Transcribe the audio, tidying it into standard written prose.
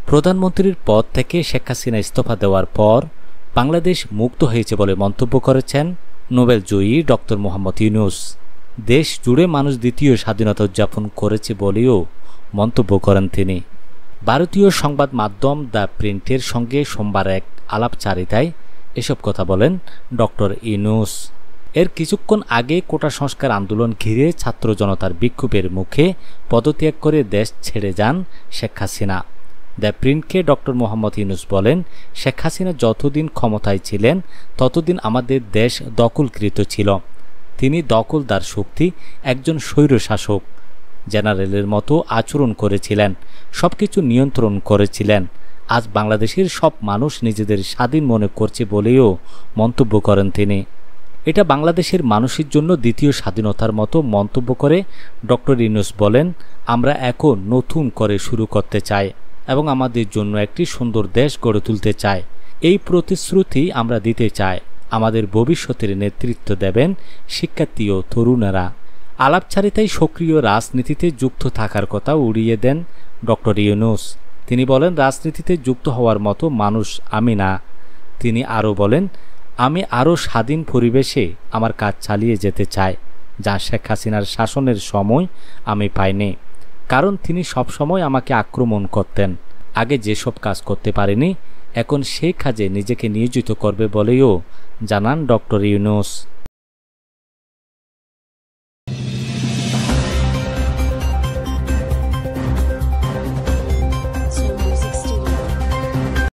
প্রধানমন্ত্রীর পদ থেকে শেখ হাসিনা ইস্তফা দেওয়ার পর বাংলাদেশ মুক্ত হয়েছে বলে মন্তব্য করেছেন নোবেলজয়ী ডক্টর মোহাম্মদ ইউনূস। দেশ জুড়ে মানুষ দ্বিতীয় স্বাধীনতা উদযাপন করেছে বলেও মন্তব্য করেন তিনি। ভারতীয় সংবাদ মাধ্যম দ্য প্রিন্টের সঙ্গে সোমবার এক আলাপচারিতায় এসব কথা বলেন ডক্টর ইউনূস। এর কিছুক্ষণ আগে কোটা সংস্কার আন্দোলন ঘিরে ছাত্র জনতার বিক্ষোভের মুখে পদত্যাগ করে দেশ ছেড়ে যান শেখ হাসিনা। দ্য প্রিন্টকে ডক্টর মোহাম্মদ ইউনূস বলেন, শেখ হাসিনা যতদিন ক্ষমতায় ছিলেন ততদিন আমাদের দেশ দখলকৃত ছিল। তিনি দখলদার শক্তি, একজন স্বৈরশাসক, জেনারেলের মতো আচরণ করেছিলেন, সবকিছু নিয়ন্ত্রণ করেছিলেন। আজ বাংলাদেশের সব মানুষ নিজেদের স্বাধীন মনে করছে বলেও মন্তব্য করেন তিনি। এটা বাংলাদেশের মানুষের জন্য দ্বিতীয় স্বাধীনতার মতো মন্তব্য করে ডক্টর ইউনূস বলেন, আমরা এখন নতুন করে শুরু করতে চাই এবং আমাদের জন্য একটি সুন্দর দেশ গড়ে তুলতে চাই। এই প্রতিশ্রুতি আমরা দিতে চাই। আমাদের ভবিষ্যতের নেতৃত্ব দেবেন শিক্ষার্থী ও তরুণেরা। আলাপচারিতায় সক্রিয় রাজনীতিতে যুক্ত থাকার কথা উড়িয়ে দেন ডক্টর ইউনূস। তিনি বলেন, রাজনীতিতে যুক্ত হওয়ার মতো মানুষ আমি না। তিনি আরও বলেন, আমি আরও স্বাধীন পরিবেশে আমার কাজ চালিয়ে যেতে চাই, যা শেখ হাসিনার শাসনের সময় আমি পাইনি। কারণ তিনি সবসময় আমাকে আক্রমণ করতেন। আগে যেসব কাজ করতে পারেনি, এখন সেই কাজে নিজেকে নিয়োজিত করবে বলেও জানান ডক্টর ইউনূস।